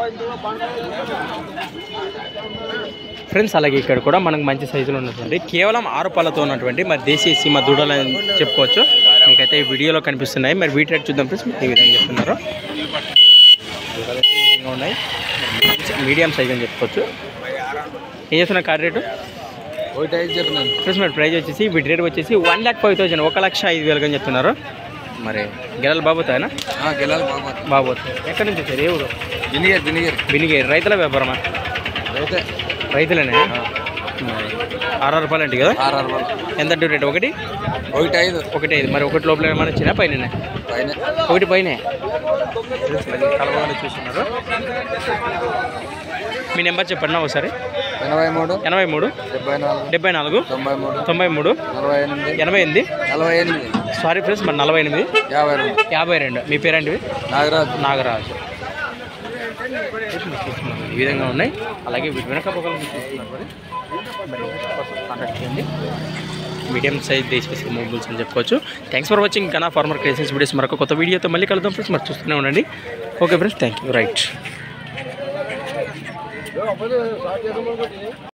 Friends అలాగే ఇక్కడ కూడా మనకు మంచి సైజులో ఉన్నటువంటి కేవలం 6 పళ్ళతో ఉన్నటువంటి మరి దేశీయ సీమ దూడలు అని చెప్పుకోవచ్చు. మీకైతే ఈ వీడియోలో కనిపిస్తున్నాయి. మరి వీటి రేట్ చూద్దాం ఫ్రెండ్స్. ఈ విధంగా చెప్తున్నారు. ఈ విధంగా ఉన్నాయి. మీడియం సైజ్ అని చెప్పుకోవచ్చు. ఏం చేస్తున్నా కార్ రేటు ఫ్రెండ్స్ మరి ప్రైజ్ వచ్చేసి వీటి రేట్ వచ్చేసి 1,05,000 1,05,000 అని చెప్తున్నారు. మరి గెలాలి బాబోతాయనా బాబోతాయి. ఎక్కడి నుంచి వచ్చారు? ఏ ఊరు? బినిగేరు. రైతుల వ్యాపారమా? రైతులేనే. 6 రూపాయలు అంటే కదా. ఎంత రేట్? 1,5,000 మరి 1 లోపల ఏమైనా వచ్చినా పైన 1 పైన కలవగానే చూస్తున్నారు. మీ నెంబర్ చెప్పండి ఒకసారి. 83 74 93 88 సారీ ఫ్రెండ్స్ మరి 48 52. మీ పేరేంటి? నాగరాజు. ఈ విధంగా ఉన్నాయి. అలాగే వీటి వెనక కాంటాక్ట్ చేయండి. మీడియం సైజ్ దేశీయ మొబైల్స్ అని చెప్పుకోవచ్చు. థ్యాంక్స్ ఫర్ వాచింగ్ గనా ఫార్మర్ క్రియేషన్స్ వీడియోస్. మరొక కొత్త వీడియోతో మళ్ళీ కలుద్దాం ఫ్రెండ్స్. మరి చూస్తూనే ఉండండి. Okay friends, thank you. Right.